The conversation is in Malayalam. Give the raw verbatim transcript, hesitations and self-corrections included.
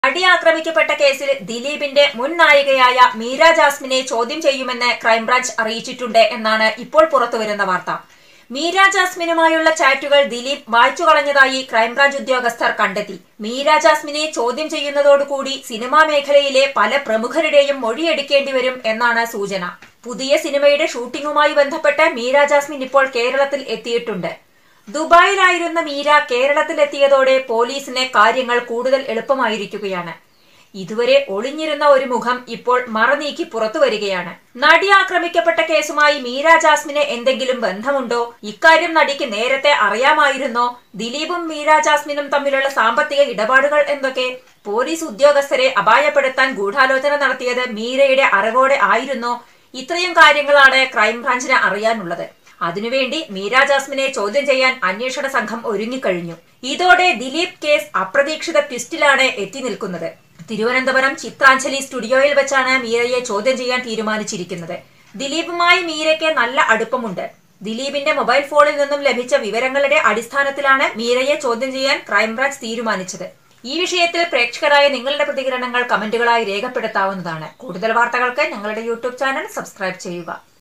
നടി ആക്രമിക്കപ്പെട്ട കേസിൽ ദിലീപിന്റെ മുൻ നായികയായ മീര ജാസ്മിനെ ചോദ്യം ചെയ്യുമെന്ന് ക്രൈംബ്രാഞ്ച് അറിയിച്ചിട്ടുണ്ട് എന്നാണ് ഇപ്പോൾ പുറത്തുവരുന്ന വാർത്ത. മീര ജാസ്മിനുമായുള്ള ചാറ്റുകൾ ദിലീപ് വായിച്ചു കളഞ്ഞതായി ക്രൈംബ്രാഞ്ച് ഉദ്യോഗസ്ഥർ കണ്ടെത്തി. മീര ജാസ്മിനെ ചോദ്യം ചെയ്യുന്നതോടുകൂടി സിനിമാ മേഖലയിലെ പല പ്രമുഖരുടെയും മൊഴിയെടുക്കേണ്ടി വരും എന്നാണ് സൂചന. പുതിയ സിനിമയുടെ ഷൂട്ടിംഗുമായി ബന്ധപ്പെട്ട് മീര ജാസ്മിൻ ഇപ്പോൾ കേരളത്തിൽ എത്തിയിട്ടുണ്ട്. ദുബായിലായിരുന്ന മീര കേരളത്തിലെത്തിയതോടെ പോലീസിന് കാര്യങ്ങൾ കൂടുതൽ എളുപ്പമായിരിക്കുകയാണ്. ഇതുവരെ ഒളിഞ്ഞിരുന്ന ഒരു മുഖം ഇപ്പോൾ മറനീക്കി പുറത്തു വരികയാണ്. നടി ആക്രമിക്കപ്പെട്ട കേസുമായി മീര ജാസ്മിന് എന്തെങ്കിലും ബന്ധമുണ്ടോ? ഇക്കാര്യം നടിക്ക് നേരത്തെ അറിയാമായിരുന്നോ? ദിലീപും മീര ജാസ്മിനും തമ്മിലുള്ള സാമ്പത്തിക ഇടപാടുകൾ എന്തൊക്കെ? പോലീസ് ഉദ്യോഗസ്ഥരെ അപായപ്പെടുത്താൻ ഗൂഢാലോചന നടത്തിയത് മീരയുടെ അറിവോടെ ആയിരുന്നോ? ഇത്രയും കാര്യങ്ങളാണ് ക്രൈംബ്രാഞ്ചിന് അറിയാനുള്ളത്. അതിനുവേണ്ടി മീര ജാസ്മിനെ ചോദ്യം ചെയ്യാൻ അന്വേഷണ സംഘം ഒരുങ്ങിക്കഴിഞ്ഞു. ഇതോടെ ദിലീപ് കേസ് അപ്രതീക്ഷിത ട്വിസ്റ്റിലാണ് എത്തി നിൽക്കുന്നത്. തിരുവനന്തപുരം ചിത്രാഞ്ജലി സ്റ്റുഡിയോയിൽ വെച്ചാണ് മീരയെ ചോദ്യം ചെയ്യാൻ തീരുമാനിച്ചിരിക്കുന്നത്. ദിലീപുമായി മീരയ്ക്ക് നല്ല അടുപ്പമുണ്ട്. ദിലീപിന്റെ മൊബൈൽ ഫോണിൽ നിന്നും ലഭിച്ച വിവരങ്ങളുടെ അടിസ്ഥാനത്തിലാണ് മീരയെ ചോദ്യം ചെയ്യാൻ ക്രൈംബ്രാഞ്ച് തീരുമാനിച്ചത്. ഈ വിഷയത്തിൽ പ്രേക്ഷകരായ നിങ്ങളുടെ പ്രതികരണങ്ങൾ കമന്റുകളായി രേഖപ്പെടുത്താവുന്നതാണ്. കൂടുതൽ വാർത്തകൾക്ക് ഞങ്ങളുടെ യൂട്യൂബ് ചാനൽ സബ്സ്ക്രൈബ് ചെയ്യുക.